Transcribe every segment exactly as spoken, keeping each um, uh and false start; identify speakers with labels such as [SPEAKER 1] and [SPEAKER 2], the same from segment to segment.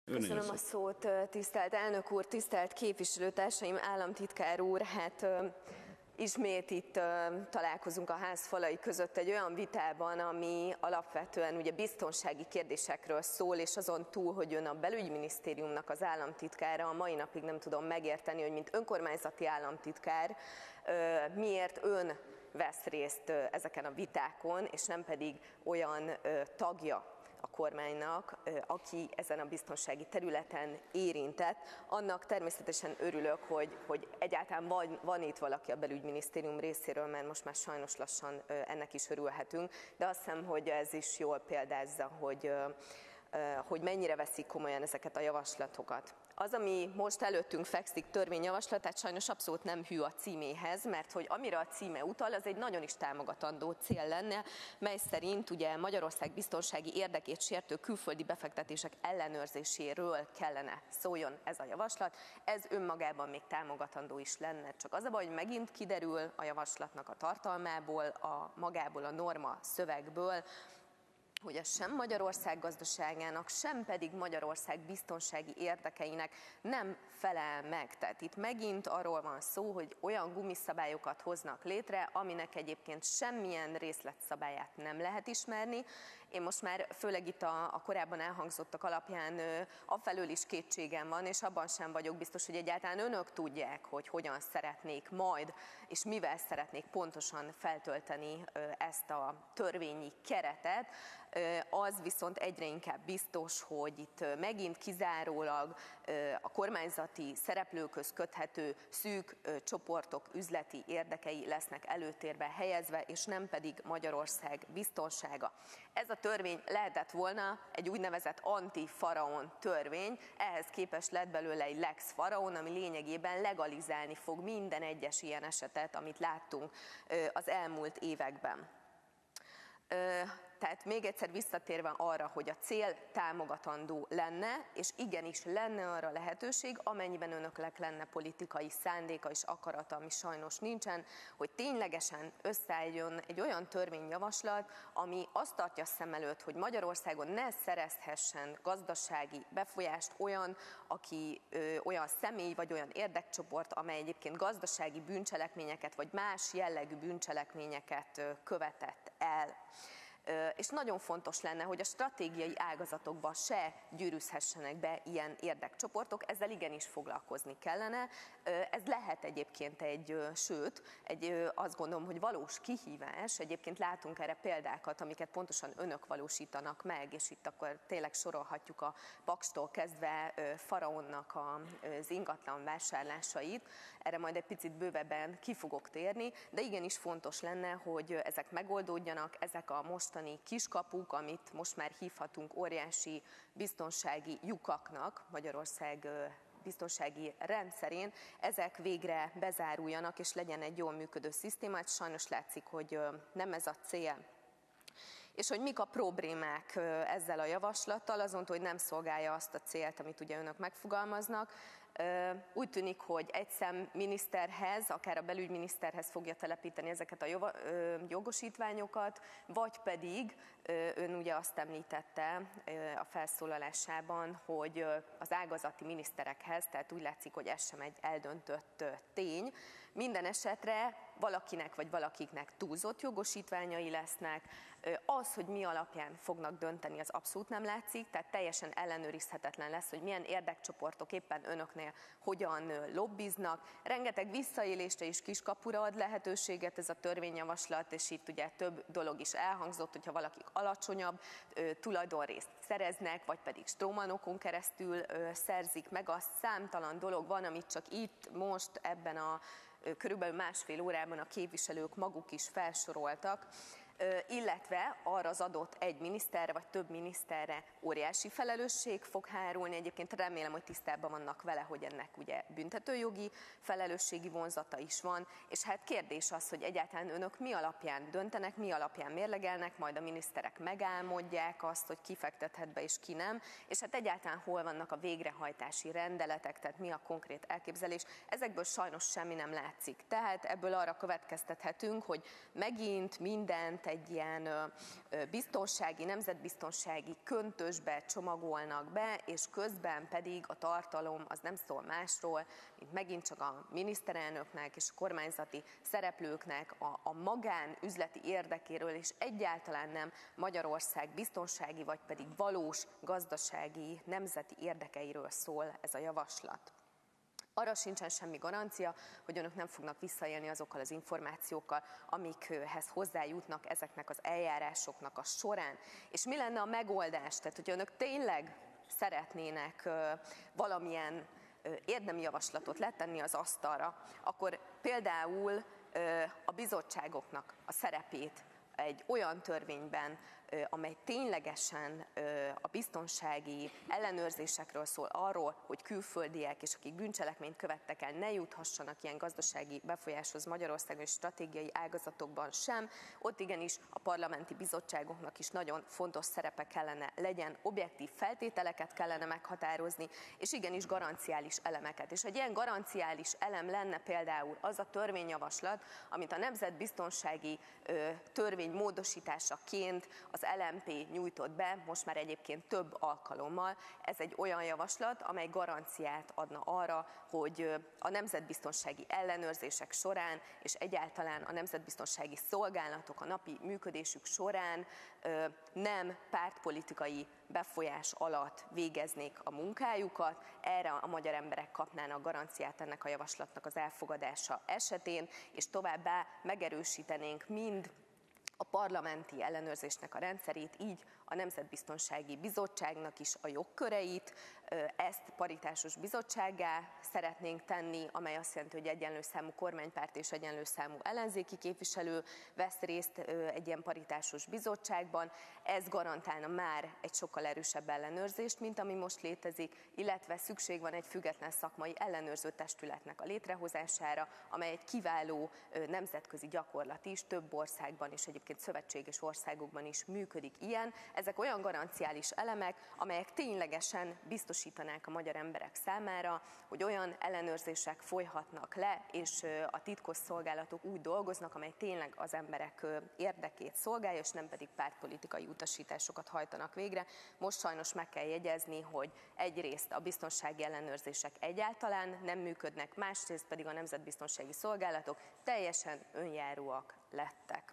[SPEAKER 1] Köszönöm a szót, tisztelt elnök úr, tisztelt képviselőtársaim, államtitkár úr. Hát ismét itt találkozunk a ház falai között egy olyan vitában, ami alapvetően ugye biztonsági kérdésekről szól, és azon túl, hogy ön a belügyminisztériumnak az államtitkára, a mai napig nem tudom megérteni, hogy mint önkormányzati államtitkár miért ön vesz részt ezeken a vitákon, és nem pedig olyan tagja a kormánynak, aki ezen a biztonsági területen érintett. Annak természetesen örülök, hogy, hogy egyáltalán van, van itt valaki a belügyminisztérium részéről, mert most már sajnos lassan ennek is örülhetünk, de azt hiszem, hogy ez is jól példázza, hogy, hogy mennyire veszik komolyan ezeket a javaslatokat. Az, ami most előttünk fekszik, törvényjavaslat, tehát sajnos abszolút nem hű a címéhez, mert hogy amire a címe utal, az egy nagyon is támogatandó cél lenne, mely szerint ugye Magyarország biztonsági érdekét sértő külföldi befektetések ellenőrzéséről kellene szóljon ez a javaslat. Ez önmagában még támogatandó is lenne, csak az a baj, hogy megint kiderül a javaslatnak a tartalmából, a magából a norma szövegből, hogy ez sem Magyarország gazdaságának, sem pedig Magyarország biztonsági érdekeinek nem felel meg. Tehát itt megint arról van szó, hogy olyan gumiszabályokat hoznak létre, aminek egyébként semmilyen részletszabályát nem lehet ismerni. Én most már főleg itt a, a korábban elhangzottak alapján afelől is kétségem van, és abban sem vagyok biztos, hogy egyáltalán önök tudják, hogy hogyan szeretnék majd, és mivel szeretnék pontosan feltölteni ezt a törvényi keretet. Az viszont egyre inkább biztos, hogy itt megint kizárólag a kormányzati szereplőkhöz köthető szűk csoportok üzleti érdekei lesznek előtérbe helyezve, és nem pedig Magyarország biztonsága. Ez a törvény lehetett volna egy úgynevezett anti-faraon törvény, ehhez képest lett belőle egy lex faraon, ami lényegében legalizálni fog minden egyes ilyen esetet, amit láttunk az elmúlt években. Tehát még egyszer visszatérve arra, hogy a cél támogatandó lenne, és igenis lenne arra lehetőség, amennyiben önöknek lenne politikai szándéka és akarata, ami sajnos nincsen, hogy ténylegesen összeálljon egy olyan törvényjavaslat, ami azt tartja szem előtt, hogy Magyarországon ne szerezhessen gazdasági befolyást olyan, aki ö, olyan személy vagy olyan érdekcsoport, amely egyébként gazdasági bűncselekményeket vagy más jellegű bűncselekményeket ö, követett el. És nagyon fontos lenne, hogy a stratégiai ágazatokba se gyűrűzhessenek be ilyen érdekcsoportok, ezzel igenis foglalkozni kellene. Ez lehet egyébként egy, sőt, egy, azt gondolom, hogy valós kihívás, egyébként látunk erre példákat, amiket pontosan önök valósítanak meg, és itt akkor tényleg sorolhatjuk a Pakstól kezdve Faraonnak az ingatlan vásárlásait, erre majd egy picit bővebben ki fogok térni, de igenis fontos lenne, hogy ezek megoldódjanak, ezek a mostani kiskapuk, amit most már hívhatunk óriási biztonsági lyukaknak Magyarország biztonsági rendszerén, ezek végre bezáruljanak, és legyen egy jól működő szisztémát. Sajnos látszik, hogy nem ez a cél. És hogy mik a problémák ezzel a javaslattal, azon, hogy nem szolgálja azt a célt, amit ugye önök megfogalmaznak. Úgy tűnik, hogy egy szem miniszterhez, akár a belügyminiszterhez fogja telepíteni ezeket a jogosítványokat, vagy pedig ön ugye azt említette a felszólalásában, hogy az ágazati miniszterekhez, tehát úgy látszik, hogy ez sem egy eldöntött tény. Minden esetre valakinek vagy valakiknek túlzott jogosítványai lesznek. Az, hogy mi alapján fognak dönteni, az abszolút nem látszik, tehát teljesen ellenőrizhetetlen lesz, hogy milyen érdekcsoportok éppen önöknél hogyan lobbiznak. Rengeteg visszaélésre és kiskapura ad lehetőséget ez a törvényjavaslat, és itt ugye több dolog is elhangzott, hogyha valakik alacsonyabb tulajdonrészt szereznek, vagy pedig strómanokon keresztül szerzik meg, az számtalan dolog van, amit csak itt most ebben a körülbelül másfél órában a képviselők maguk is felsoroltak, illetve arra az adott egy miniszterre vagy több miniszterre óriási felelősség fog hárulni. Egyébként remélem, hogy tisztában vannak vele, hogy ennek ugye büntetőjogi felelősségi vonzata is van, és hát kérdés az, hogy egyáltalán önök mi alapján döntenek, mi alapján mérlegelnek, majd a miniszterek megálmodják azt, hogy ki fektethet be és ki nem, és hát egyáltalán hol vannak a végrehajtási rendeletek, tehát mi a konkrét elképzelés. Ezekből sajnos semmi nem látszik. Tehát ebből arra következtethetünk, hogy megint mindent egy ilyen biztonsági, nemzetbiztonsági köntösbe csomagolnak be, és közben pedig a tartalom az nem szól másról, mint megint csak a miniszterelnöknek és a kormányzati szereplőknek a, a magánüzleti érdekéről, és egyáltalán nem Magyarország biztonsági, vagy pedig valós gazdasági, nemzeti érdekeiről szól ez a javaslat. Arra sincsen semmi garancia, hogy önök nem fognak visszaélni azokkal az információkkal, amikhez hozzájutnak ezeknek az eljárásoknak a során. És mi lenne a megoldás? Tehát, hogy önök tényleg szeretnének valamilyen érdemi javaslatot letenni az asztalra, akkor például a bizottságoknak a szerepét egy olyan törvényben, amely ténylegesen a biztonsági ellenőrzésekről szól, arról, hogy külföldiek és akik bűncselekményt követtek el, ne juthassanak ilyen gazdasági befolyáshoz Magyarországon és stratégiai ágazatokban sem. Ott igenis a parlamenti bizottságoknak is nagyon fontos szerepe kellene legyen, objektív feltételeket kellene meghatározni, és igenis garanciális elemeket. És egy ilyen garanciális elem lenne például az a törvényjavaslat, amit a nemzetbiztonsági törvény módosításaként az el em pé nyújtott be, most már egyébként több alkalommal. Ez egy olyan javaslat, amely garanciát adna arra, hogy a nemzetbiztonsági ellenőrzések során, és egyáltalán a nemzetbiztonsági szolgálatok a napi működésük során nem pártpolitikai befolyás alatt végeznék a munkájukat. Erre a magyar emberek kapnának garanciát ennek a javaslatnak az elfogadása esetén, és továbbá megerősítenénk mind a parlamenti ellenőrzésnek a rendszerét, így a Nemzetbiztonsági Bizottságnak is a jogköreit. Ezt paritásos bizottsággá szeretnénk tenni, amely azt jelenti, hogy egyenlő számú kormánypárt és egyenlő számú ellenzéki képviselő vesz részt egy ilyen paritásos bizottságban. Ez garantálna már egy sokkal erősebb ellenőrzést, mint ami most létezik, illetve szükség van egy független szakmai ellenőrző testületnek a létrehozására, amely egy kiváló nemzetközi gyakorlat is, több országban és egyébként szövetséges országokban is működik ilyen. Ezek olyan garanciális elemek, amelyek ténylegesen biztosítanák a magyar emberek számára, hogy olyan ellenőrzések folyhatnak le, és a titkosszolgálatok úgy dolgoznak, amely tényleg az emberek érdekét szolgálja, és nem pedig pártpolitikai utasításokat hajtanak végre. Most sajnos meg kell jegyezni, hogy egyrészt a biztonsági ellenőrzések egyáltalán nem működnek, másrészt pedig a nemzetbiztonsági szolgálatok teljesen önjáróak lettek.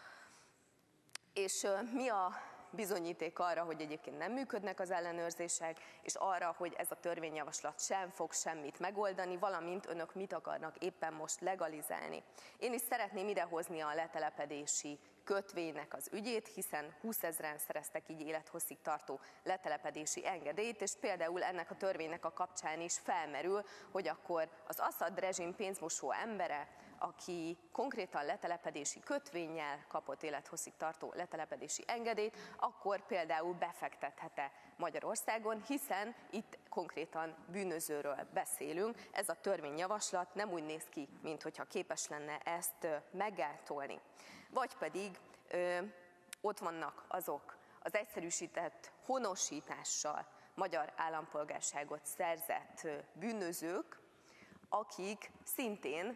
[SPEAKER 1] És mi a bizonyíték arra, hogy egyébként nem működnek az ellenőrzések, és arra, hogy ez a törvényjavaslat sem fog semmit megoldani, valamint önök mit akarnak éppen most legalizálni. Én is szeretném idehozni a letelepedési kötvénynek az ügyét, hiszen húszezren szereztek így élethosszig tartó letelepedési engedélyt, és például ennek a törvénynek a kapcsán is felmerül, hogy akkor az Assad rezsim pénzmosó embere, aki konkrétan letelepedési kötvénnyel kapott élethosszig tartó letelepedési engedélyt, akkor például befektethet-e Magyarországon, hiszen itt konkrétan bűnözőről beszélünk. Ez a törvényjavaslat nem úgy néz ki, minthogyha képes lenne ezt meggátolni. Vagy pedig ö, ott vannak azok az egyszerűsített honosítással magyar állampolgárságot szerzett bűnözők, akik szintén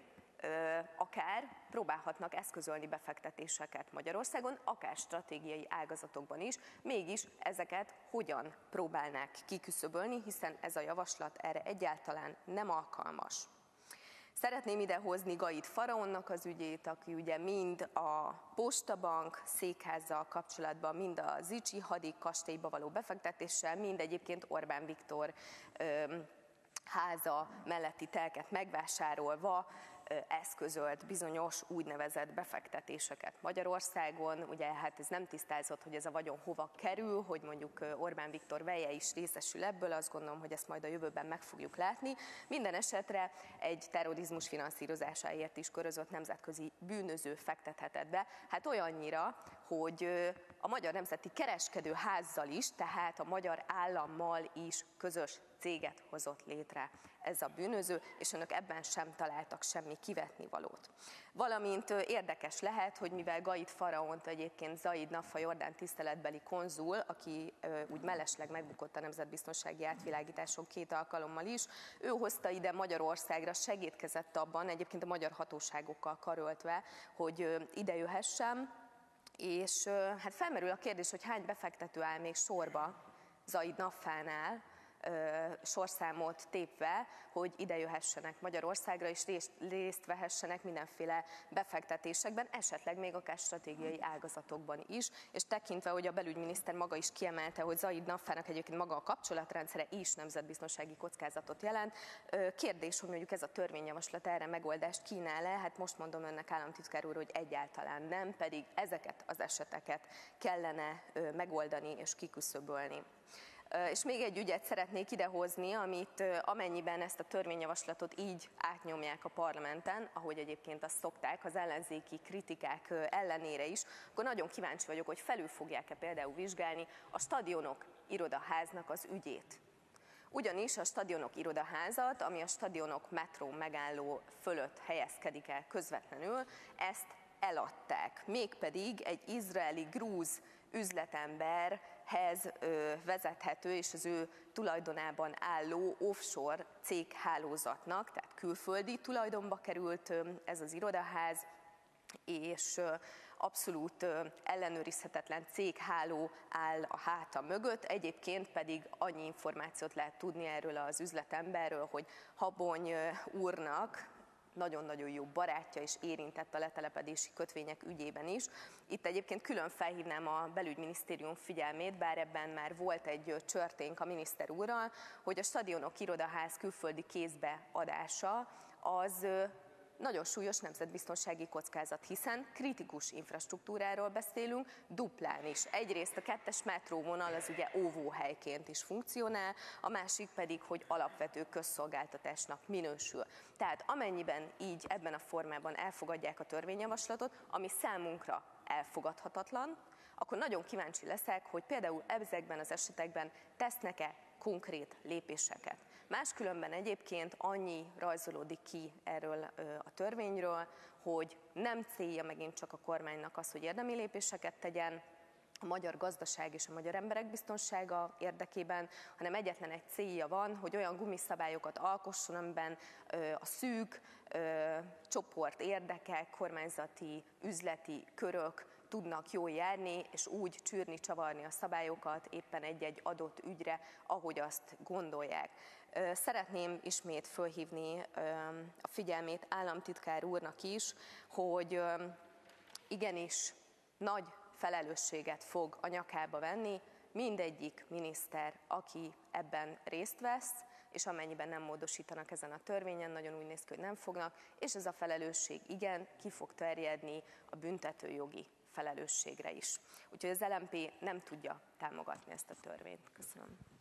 [SPEAKER 1] akár próbálhatnak eszközölni befektetéseket Magyarországon, akár stratégiai ágazatokban is, mégis ezeket hogyan próbálnák kiküszöbölni, hiszen ez a javaslat erre egyáltalán nem alkalmas. Szeretném idehozni Gaid Faraonnak az ügyét, aki ugye mind a Postabank székházzal kapcsolatban, mind a Zichy hadikastélyba való befektetéssel, mind egyébként Orbán Viktor öm, háza melletti telket megvásárolva eszközölt bizonyos úgynevezett befektetéseket Magyarországon. Ugye hát ez nem tisztázott, hogy ez a vagyon hova kerül, hogy mondjuk Orbán Viktor veje is részesül ebből, azt gondolom, hogy ezt majd a jövőben meg fogjuk látni. Minden esetre egy terrorizmus finanszírozásáért is körözött nemzetközi bűnöző fektethetett be, hát olyannyira, hogy a Magyar Nemzeti Kereskedőházzal is, tehát a magyar állammal is közös céget hozott létre ez a bűnöző, és önök ebben sem találtak semmi kivetnivalót. Valamint érdekes lehet, hogy mivel Gaid Faraont egyébként Zaid Nafa Jordán tiszteletbeli konzul, aki úgy mellesleg megbukott a nemzetbiztonsági átvilágításon két alkalommal is, ő hozta ide Magyarországra, segítkezett abban, egyébként a magyar hatóságokkal karöltve, hogy ide jöhessen, És hát felmerül a kérdés, hogy hány befektető áll még sorba Zaid Nafánál, sorszámot tépve, hogy ide jöhessenek Magyarországra, és részt, részt vehessenek mindenféle befektetésekben, esetleg még akár stratégiai ágazatokban is, és tekintve, hogy a belügyminiszter maga is kiemelte, hogy Zaid Nafának egyébként maga a kapcsolatrendszere is nemzetbiztonsági kockázatot jelent. Kérdés, hogy mondjuk ez a törvényjavaslat erre megoldást kínál-e? Hát most mondom önnek, államtitkár úr, hogy egyáltalán nem, pedig ezeket az eseteket kellene megoldani és kiküszöbölni. És még egy ügyet szeretnék idehozni, amit amennyiben ezt a törvényjavaslatot így átnyomják a parlamenten, ahogy egyébként azt szokták az ellenzéki kritikák ellenére is, akkor nagyon kíváncsi vagyok, hogy felül fogják-e például vizsgálni a Stadionok Irodaháznak az ügyét. Ugyanis a Stadionok Irodaházat, ami a Stadionok metró megálló fölött helyezkedik el közvetlenül, ezt eladták, mégpedig egy izraeli grúz üzletemberhez vezethető és az ő tulajdonában álló offshore céghálózatnak, tehát külföldi tulajdonba került ez az irodaház, és abszolút ellenőrizhetetlen cégháló áll a háta mögött, egyébként pedig annyi információt lehet tudni erről az üzletemberről, hogy Habony úrnak nagyon-nagyon jó barátja és érintett a letelepedési kötvények ügyében is. Itt egyébként külön felhívnám a belügyminisztérium figyelmét, bár ebben már volt egy csörténk a miniszter úrral, hogy a Stadionok Irodaház külföldi kézbe adása az nagyon súlyos nemzetbiztonsági kockázat, hiszen kritikus infrastruktúráról beszélünk, duplán is. Egyrészt a kettes metróvonal az ugye óvóhelyként is funkcionál, a másik pedig, hogy alapvető közszolgáltatásnak minősül. Tehát amennyiben így ebben a formában elfogadják a törvényjavaslatot, ami számunkra elfogadhatatlan, akkor nagyon kíváncsi leszek, hogy például ezekben az esetekben tesznek-e konkrét lépéseket. Máskülönben egyébként annyi rajzolódik ki erről a törvényről, hogy nem célja megint csak a kormánynak az, hogy érdemi lépéseket tegyen a magyar gazdaság és a magyar emberek biztonsága érdekében, hanem egyetlen egy célja van, hogy olyan gumiszabályokat alkosson, amiben a szűk csoport érdekek, kormányzati, üzleti körök tudnak jól járni, és úgy csűrni, csavarni a szabályokat éppen egy-egy adott ügyre, ahogy azt gondolják. Szeretném ismét fölhívni a figyelmét államtitkár úrnak is, hogy igenis nagy felelősséget fog a nyakába venni mindegyik miniszter, aki ebben részt vesz, és amennyiben nem módosítanak ezen a törvényen, nagyon úgy néz ki, hogy nem fognak, és ez a felelősség igen ki fog terjedni a büntetőjogi felelősségre is. Úgyhogy az el em pé nem tudja támogatni ezt a törvényt. Köszönöm.